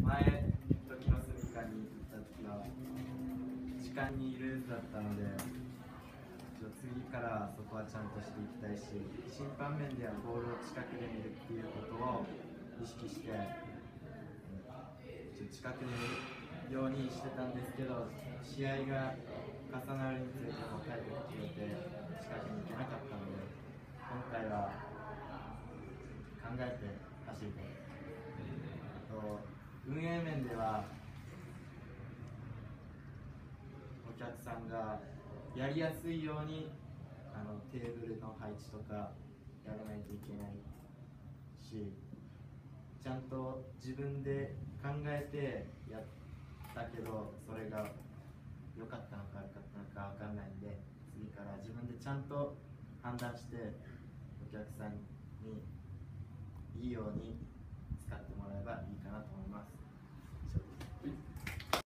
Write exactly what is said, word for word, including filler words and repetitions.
前時の住みかに行った時は時間にいるだったので、次からそこはちゃんとしていきたいし、審判面ではボールを近くで見るっていうことを意識して、近くで見るようにしてたんですけど、試合が重なるにつれても体力切れて近くに行けなかったので、今回は考えて走りたい。と運営面ではお客さんがやりやすいようにあのテーブルの配置とかやらないといけないし、ちゃんと自分で考えてやったけどそれが良かったのか悪かったのか分かんないんで、次から自分でちゃんと判断してお客さんにいいように